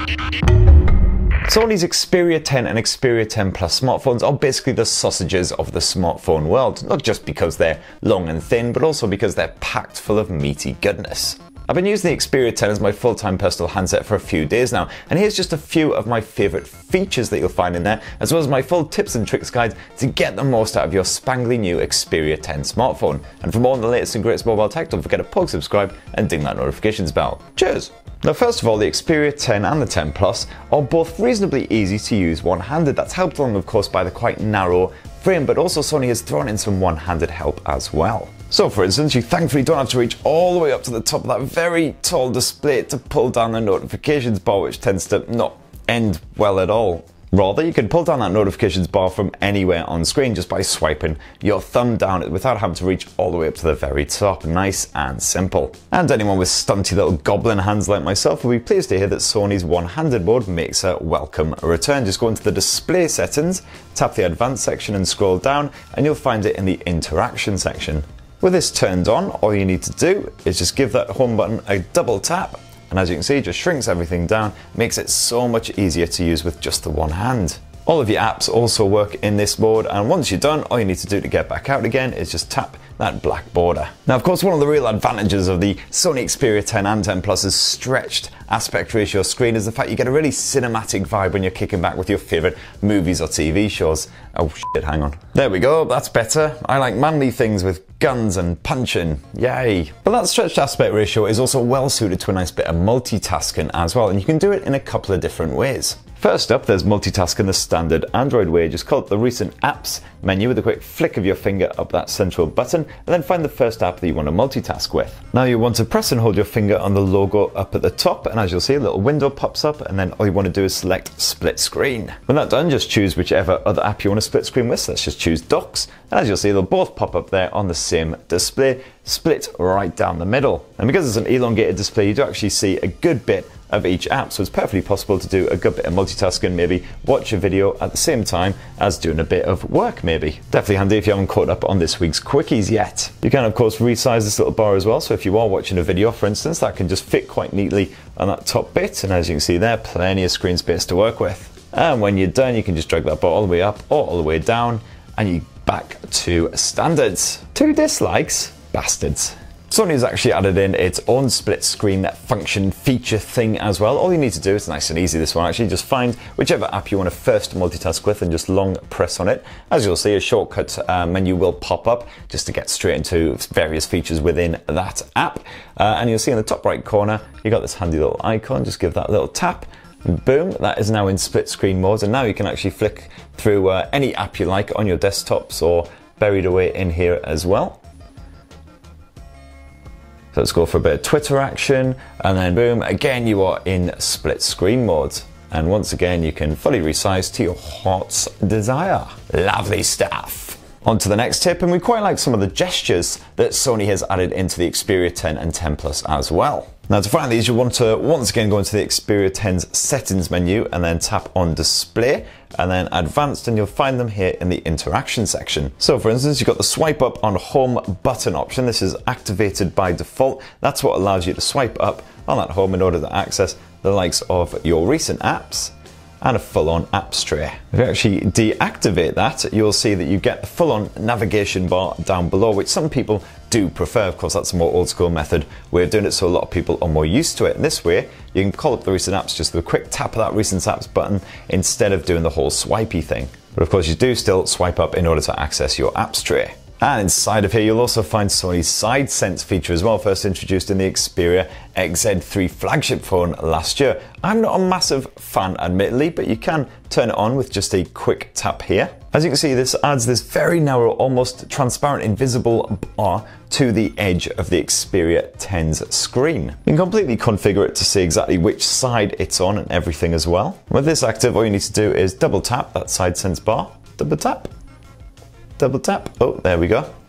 Sony's Xperia 10 and Xperia 10 Plus smartphones are basically the sausages of the smartphone world, not just because they're long and thin, but also because they're packed full of meaty goodness. I've been using the Xperia 10 as my full-time personal handset for a few days now, and here's just a few of my favourite features that you'll find in there, as well as my full tips and tricks guide to get the most out of your spangly new Xperia 10 smartphone. And for more on the latest and greatest mobile tech, don't forget to plug, subscribe and ding that notifications bell. Cheers! Now first of all, the Xperia 10 and the 10 Plus are both reasonably easy to use one-handed. That's helped along of course by the quite narrow frame, but also Sony has thrown in some one-handed help as well. So for instance, you thankfully don't have to reach all the way up to the top of that very tall display to pull down the notifications bar, which tends to not end well at all. Rather, you can pull down that notifications bar from anywhere on screen just by swiping your thumb down it without having to reach all the way up to the very top. Nice and simple. And anyone with stunty little goblin hands like myself will be pleased to hear that Sony's one-handed mode makes a welcome return. Just go into the display settings, tap the advanced section and scroll down, and you'll find it in the interaction section. With this turned on, all you need to do is just give that home button a double tap, and as you can see, it just shrinks everything down, makes it so much easier to use with just the one hand. All of your apps also work in this mode, and once you're done, all you need to do to get back out again is just tap that black border. Now of course, one of the real advantages of the Sony Xperia 10 and 10 Plus's stretched aspect ratio screen is the fact you get a really cinematic vibe when you're kicking back with your favourite movies or TV shows. Oh shit, hang on. There we go, that's better. I like manly things with guns and punching, yay. But that stretched aspect ratio is also well suited to a nice bit of multitasking as well, and you can do it in a couple of different ways. First up, there's multitasking the standard Android way. Just call up the recent apps menu with a quick flick of your finger up that central button, and then find the first app that you want to multitask with. Now you want to press and hold your finger on the logo up at the top, and as you'll see, a little window pops up, and then all you want to do is select split screen. When that's done, just choose whichever other app you want to split screen with. So let's just choose Docs, and as you'll see, they'll both pop up there on the same display, split right down the middle. And because it's an elongated display, you do actually see a good bit of each app, so it's perfectly possible to do a good bit of multitasking, maybe watch a video at the same time as doing a bit of work maybe. Definitely handy if you haven't caught up on this week's quickies yet. You can of course resize this little bar as well, so if you are watching a video for instance, that can just fit quite neatly on that top bit, and as you can see there, plenty of screen space to work with. And when you're done, you can just drag that bar all the way up or all the way down, and you're back to standards. 2 dislikes? Bastards. Sony has actually added in its own split screen function feature thing as well. All you need to do, it's nice and easy this one actually, just find whichever app you want to first multitask with and just long press on it. As you'll see, a shortcut menu will pop up just to get straight into various features within that app. And you'll see in the top right corner, you got this handy little icon, just give that a little tap. And boom, that is now in split screen mode, and now you can actually flick through any app you like on your desktops or buried away in here as well. So let's go for a bit of Twitter action, and then boom, again you are in split screen mode. And once again you can fully resize to your heart's desire. Lovely stuff. On to the next tip, and we quite like some of the gestures that Sony has added into the Xperia 10 and 10 Plus as well. Now to find these, you'll want to once again go into the Xperia 10's settings menu and then tap on display and then advanced, and you'll find them here in the interaction section. So for instance, you've got the swipe up on home button option. This is activated by default. That's what allows you to swipe up on that home in order to access the likes of your recent apps and a full-on apps tray. If you actually deactivate that, you'll see that you get the full-on navigation bar down below, which some people do prefer. Of course, that's a more old-school method way of doing it, so a lot of people are more used to it. And this way, you can call up the recent apps just with a quick tap of that recent apps button instead of doing the whole swipey thing. But of course, you do still swipe up in order to access your apps tray. And inside of here, you'll also find Sony's Side Sense feature as well, first introduced in the Xperia XZ3 flagship phone last year. I'm not a massive fan, admittedly, but you can turn it on with just a quick tap here. As you can see, this adds this very narrow, almost transparent, invisible bar to the edge of the Xperia 10's screen. You can completely configure it to see exactly which side it's on and everything as well. With this active, all you need to do is double tap that Side Sense bar, double tap. Double tap. Oh, there we go.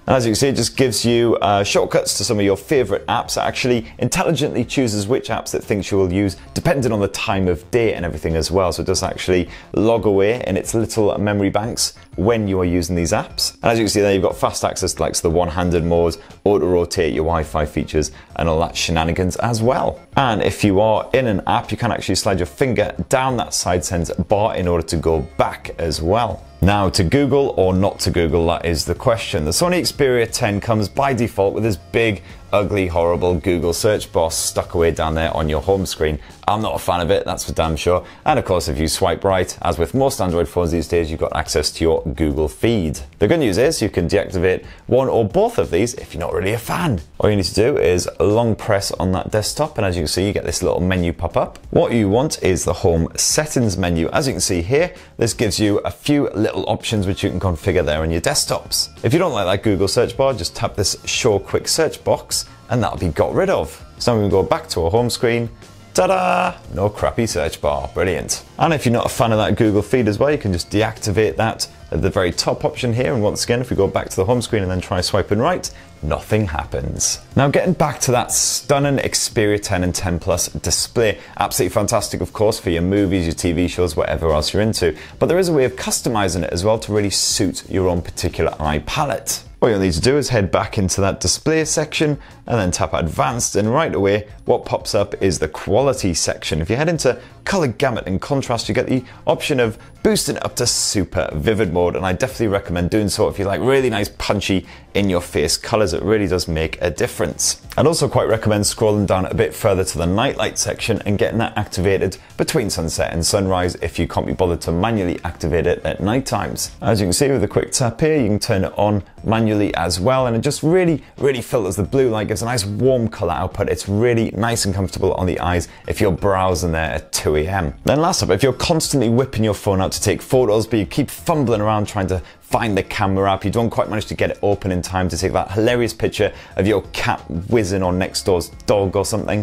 And as you can see, it just gives you shortcuts to some of your favorite apps. It actually intelligently chooses which apps it thinks you will use, depending on the time of day and everything as well. So it does actually log away in its little memory banks when you are using these apps. And as you can see there, you've got fast access to like the one-handed mode, auto-rotate, your Wi-Fi features, and all that shenanigans as well. And if you are in an app, you can actually slide your finger down that side sense bar in order to go back as well. Now, to Google or not to Google, that is the question. The Sony Xperia 10 comes by default with this big, ugly, horrible Google search bar stuck away down there on your home screen. I'm not a fan of it, that's for damn sure. And of course, if you swipe right, as with most Android phones these days, you've got access to your Google feed. The good news is you can deactivate one or both of these if you're not really a fan. All you need to do is long press on that desktop, and as you can see, you get this little menu pop up. What you want is the home settings menu. As you can see here, this gives you a few little options which you can configure there on your desktops. If you don't like that Google search bar, just tap this show quick search box and that'll be got rid of. So now we can go back to our home screen. Ta-da! No crappy search bar, brilliant. And if you're not a fan of that Google feed as well, you can just deactivate that at the very top option here. And once again, if we go back to the home screen and then try swiping right, nothing happens. Now getting back to that stunning Xperia 10 and 10 Plus display, absolutely fantastic of course for your movies, your TV shows, whatever else you're into, but there is a way of customizing it as well to really suit your own particular eye palette. All you'll need to do is head back into that display section and then tap advanced, and right away what pops up is the quality section. If you head into color gamut and contrast, you get the option of boosting up to super vivid mode, and I definitely recommend doing so if you like really nice punchy in your face colors. It really does make a difference. I'd also quite recommend scrolling down a bit further to the nightlight section and getting that activated between sunset and sunrise if you can't be bothered to manually activate it at night times. As you can see with a quick tap here, you can turn it on manually as well, and it just really filters the blue light, gives a nice warm color output. It's really nice and comfortable on the eyes if you're browsing there at 2 AM. Then last up, if you're constantly whipping your phone out to take photos but you keep fumbling around trying to find the camera app, you don't quite manage to get it open in time to take that hilarious picture of your cat whizzing on next door's dog or something,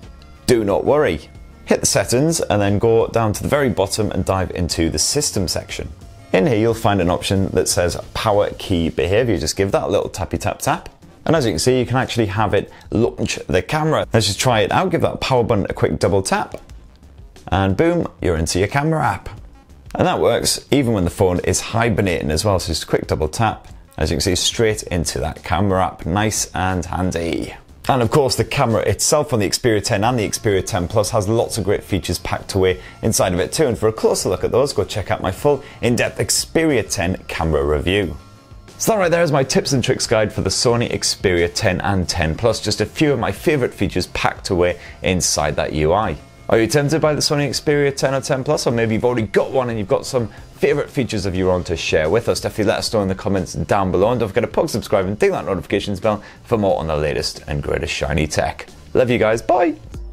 do not worry. Hit the settings and then go down to the very bottom and dive into the system section. In here you'll find an option that says power key behavior. Just give that a little tappy tap tap. And as you can see, you can actually have it launch the camera. Let's just try it out. Give that power button a quick double tap and boom, you're into your camera app. And that works even when the phone is hibernating as well. So just a quick double tap, as you can see, straight into that camera app. Nice and handy. And of course, the camera itself on the Xperia 10 and the Xperia 10 Plus has lots of great features packed away inside of it too. And for a closer look at those, go check out my full in-depth Xperia 10 camera review. So that right there is my tips and tricks guide for the Sony Xperia 10 and 10 Plus. Just a few of my favorite features packed away inside that UI. Are you tempted by the Sony Xperia 10 or 10 Plus, or maybe you've already got one and you've got some favorite features of your own to share with us? Definitely let us know in the comments down below, and don't forget to poke, subscribe and ding that notifications bell for more on the latest and greatest shiny tech. Love you guys, bye!